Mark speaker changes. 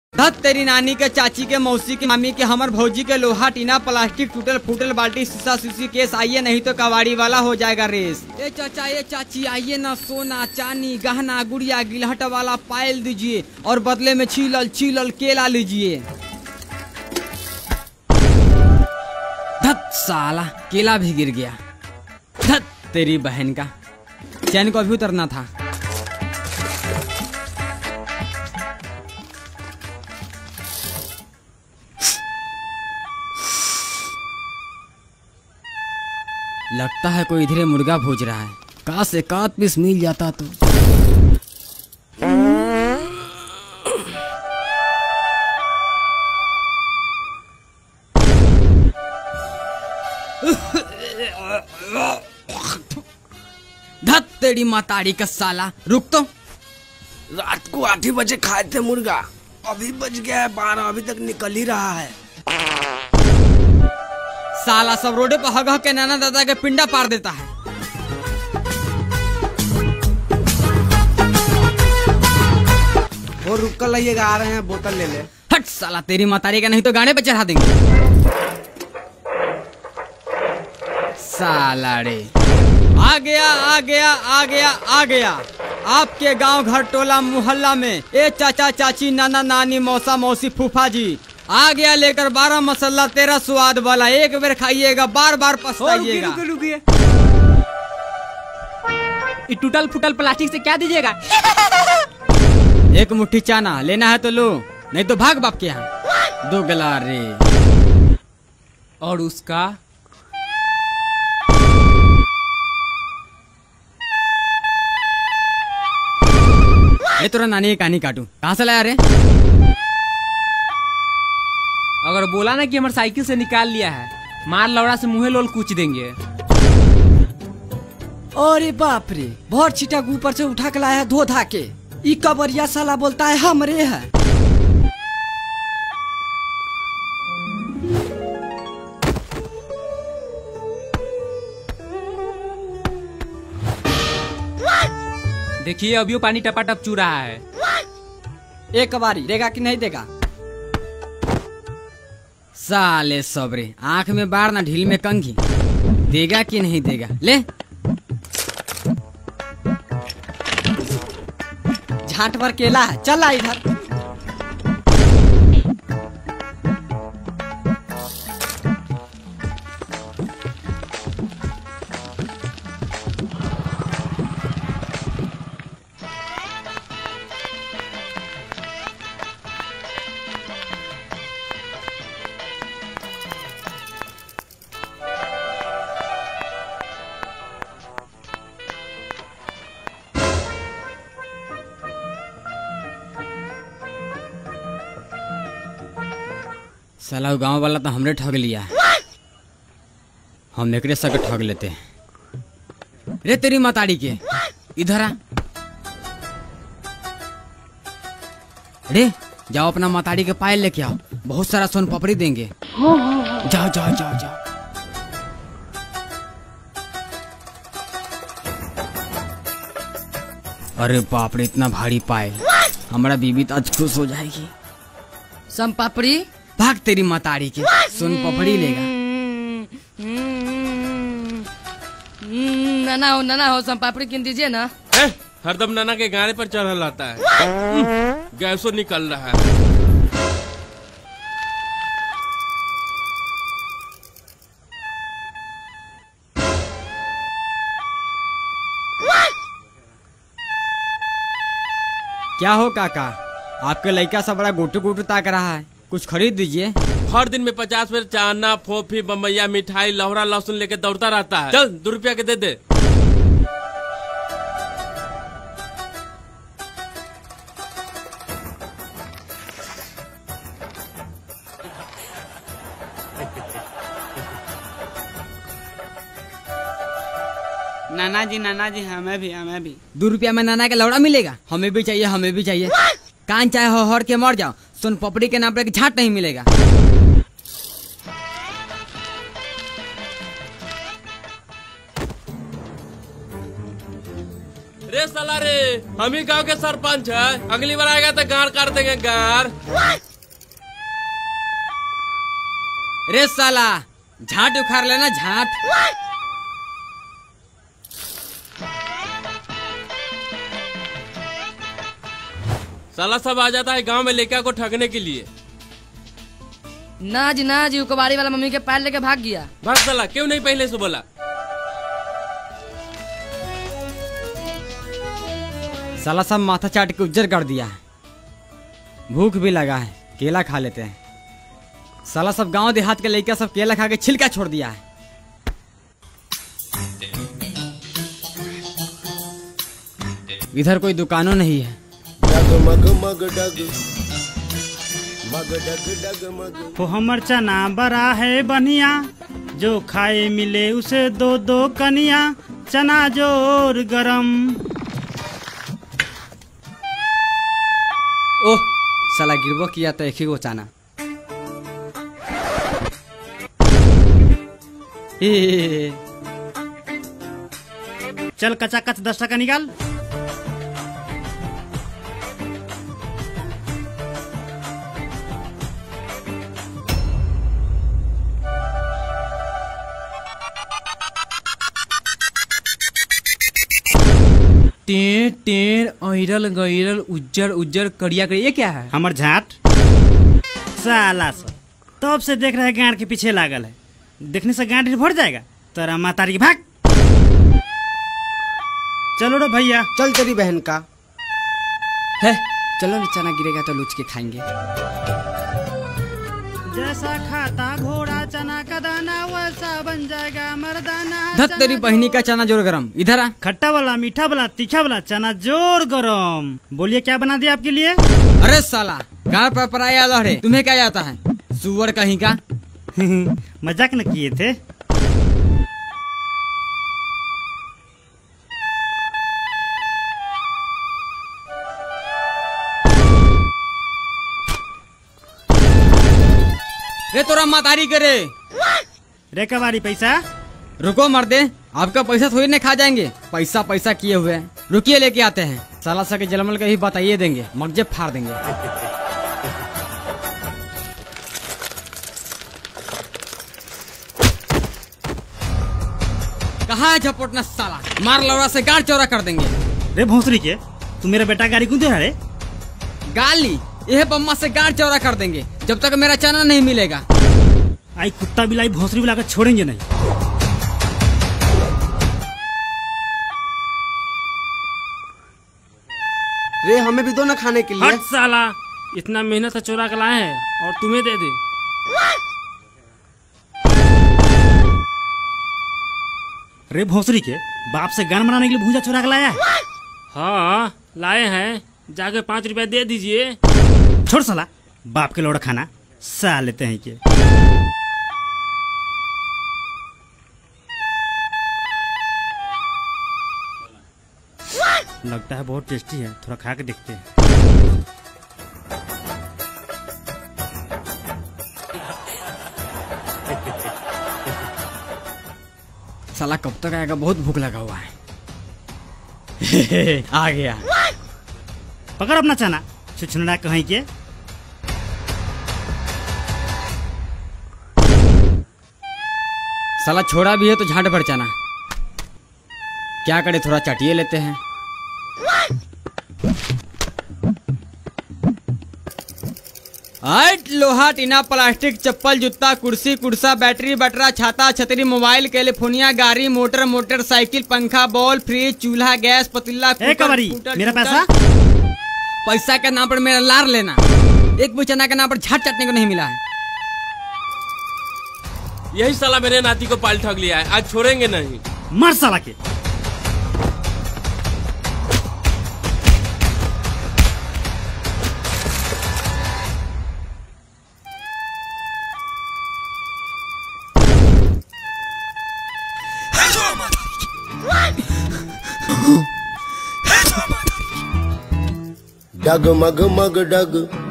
Speaker 1: धत तेरी नानी के, चाची के, मौसी के, मामी के, हमर भौजी के लोहा टीना प्लास्टिक टूटल फूटल बाल्टी शीशा शीशी केस, आइए नहीं तो कबाड़ी वाला हो जाएगा रेस। ए चाचा ए चाची आइए ना, सोना चांदी गहना गुड़िया गिलहट वाला पायल दीजिए और बदले में छीलल छीलल केला लीजिए। धत साला केला भी गिर गया। धत तेरी बहन का, चैन को अभी उतरना था। लगता है कोई इधर मुर्गा भूज रहा है, काश एक आध पीस मिल जाता तो। धत तेरी माताड़ी का साला, रुक तो।
Speaker 2: रात को 8 बजे खाए थे मुर्गा, अभी बज गया है 12, अभी तक निकल ही रहा है।
Speaker 1: साला सब रोडे पर हग हग के नाना दादा के पिंडा पार देता है।
Speaker 2: और रुक कर लाइएगा, आ रहे हैं, बोतल ले ले।
Speaker 1: हट साला तेरी मातारी का, नहीं तो गाने पे चढ़ा देंगे। साला रे, आ गया आ गया आ गया आ गया आपके गांव घर टोला मोहल्ला में। ए चाचा चाची नाना नानी मौसा मौसी फूफा जी आ गया लेकर 12 मसाला 13 स्वाद वाला। एक बार खाइएगा बार बार पछताइएगा।
Speaker 3: टूटल फुटल प्लास्टिक से क्या दीजिएगा?
Speaker 1: एक मुट्ठी चाना लेना है तो लो, नहीं तो भाग बाप के यहाँ। 2 गला रे।
Speaker 3: और उसका
Speaker 1: ये तोरा नानी की कहानी काटू, कहाँ से लाया रे?
Speaker 3: अगर बोला ना कि हमारे साइकिल से निकाल लिया है, मार लौड़ा से मुँहे लोल कूच देंगे।
Speaker 4: अरे बाप रे, बहुत छिटा ऊपर से उठा के लाया है धो धा के। ई कबरिया साला बोलता है हमरे है।
Speaker 3: देखिए अभी पानी टपाटप चू रहा है।
Speaker 4: एक बारी देगा कि नहीं देगा?
Speaker 1: साले सबरे, आंख में बार ना ढील में कंघी। देगा कि नहीं देगा? ले
Speaker 4: झांट भर केला है, चला इधर।
Speaker 1: साला गांव वाला तो हमने ठग लिया है, हम एकरे सके ठग लेते हैं। रे तेरी माताड़ी के, इधर आ। रे जाओ अपना माताड़ी के पायल लेके आओ, बहुत सारा सोन पापड़ी देंगे। जाओ जाओ जाओ जाओ। अरे बाप रे, इतना भारी पायल, हमारा बीबी तो आज खुश हो जाएगी।
Speaker 4: सम पापड़ी
Speaker 1: भाग तेरी माताड़ी के, सोन पपड़ी लेगा।
Speaker 4: नाना हो सम पापड़ी किन दीजिए ना।
Speaker 5: हरदम नाना के गाने पर चढ़ल आता है। गैसो निकल रहा है।
Speaker 1: क्या हो काका, आपके लड़का सब बड़ा गोटू गोटू ताक रहा है, कुछ खरीद दीजिए।
Speaker 5: हर दिन में 50 बेर चाना फोफी बम्बैया मिठाई लौड़ा लहसुन लेके दौड़ता रहता है। चल 2 रुपया के दे दे।
Speaker 2: नाना जी हमें भी
Speaker 1: 2 रुपया में नाना का लौड़ा मिलेगा? हमें भी चाहिए, हमें भी चाहिए। कान चाहे हो हर के मर जाओ, सोन पपड़ी के नाम पर झाट नहीं मिलेगा।
Speaker 5: रे साला रे, हम ही गाँव के सरपंच है, अगली बार आएगा तो गाड़ काट देंगे गाड़।
Speaker 1: रे साला झाट उखाड़ लेना झाट।
Speaker 5: साला सब आ जाता है गांव में लेकर को ठगने के लिए।
Speaker 6: ना जी कबाड़ी वाला मम्मी के पैर लेके भाग गया।
Speaker 5: भाग साला, क्यों नहीं पहले से बोला?
Speaker 1: साला सब माथा चाट के उज्जर कर दिया है। भूख भी लगा है, केला खा लेते हैं। साला सब गांव देहात के लड़का सब केला खा के छिलका छोड़ दिया है। इधर कोई दुकानों नहीं है।
Speaker 7: वो हमर चना बड़ा है बनिया, जो खाए मिले उसे दो दो कनिया, चना जोर गरम।
Speaker 4: ओह साला गिरबो किया तो एक ही गो चाना।
Speaker 7: चल कचा कच 10 टका निकाल।
Speaker 3: टेर टेर ऐरल गैरल उज्जर उज्जर करिया करिया, ये क्या है?
Speaker 7: हमर झाट साला सा तब से देख रहे गांड के पीछे लागल है। देखने से गांड भर जाएगा। तेरा मातारी की भाग। चलो रे भैया।
Speaker 2: चल तेरी बहन का
Speaker 4: है चलो ना, चना गिरेगा तो लूच के खाएंगे।
Speaker 7: जैसा खाता घोड़ा चना का दाना, वैसा बन जाएगा मर्दाना।
Speaker 1: धत तेरी बहनी का चना जोर गरम। इधर आ।
Speaker 7: खट्टा वाला, मीठा वाला, तीखा वाला चना जोर गरम। बोलिए क्या बना दिया आपके लिए?
Speaker 1: अरे साला गाँव पर पराया लहरे, तुम्हें क्या जाता है? सुअर कहीं का।
Speaker 7: मजाक न किए थे।
Speaker 1: रे तोरा मातारी करे।
Speaker 7: रे कबाड़ी पैसा।
Speaker 1: रुको मर्दे, आपका पैसा थोड़ी नहीं खा जाएंगे। पैसा पैसा किए हुए हैं, रुकिए लेके आते हैं। साला सा के जलमल के ही बताइए देंगे, मगजे फाड़ देंगे। कहाँ है झपोटना साला? मार लौड़ा से गाड़ चौरा कर देंगे।
Speaker 7: रे भोसरी के, तू मेरा बेटा गाड़ी क्यों दे रहा रे?
Speaker 1: गाली यह बम्मा से गाड़ चौरा कर देंगे जब तक मेरा चना नहीं मिलेगा।
Speaker 7: आई कुत्ता बिलाई भोसरी बुलाकर छोड़ेंगे नहीं।
Speaker 2: रे हमें भी दो ना खाने के लिए।
Speaker 5: हट साला, इतना मेहनत से चोरा कर लाए हैं और तुम्हें दे दे।
Speaker 7: रे भोसरी के, बाप से गान बनाने के लिए भूजा चुरा के लाया है?
Speaker 5: हाँ लाए हैं, जाके 5 रुपया दे दीजिए।
Speaker 7: छोड़ साला, बाप के लौड़ा खाना सा लेते हैं के। लगता है बहुत टेस्टी है, थोड़ा खा के देखते हैं।
Speaker 1: साला कब तक आएगा? बहुत भूख लगा हुआ है। आ गया।
Speaker 7: पकड़ अपना चना, छुछनड़ा कहीं के।
Speaker 1: साला छोड़ा भी है तो झाट भर चना। क्या करे, थोड़ा चटिए लेते हैं। लोहा टीना प्लास्टिक चप्पल जूता कुर्सी कुर्सा बैटरी बटरा छाता छतरी मोबाइल टेलीफोनिया गाड़ी मोटर मोटरसाइकिल पंखा बॉल फ्रिज चूल्हा गैस पतीला
Speaker 7: मेरा पैसा।
Speaker 1: पैसा के नाम पर मेरा लार लेना। एक भी चना के नाम पर झाट चटने को नहीं मिला है।
Speaker 5: यही साला मेरे नाती को पाल ठग लिया है, आज छोड़ेंगे नहीं।
Speaker 7: मर साला के।
Speaker 2: डग मग मग डग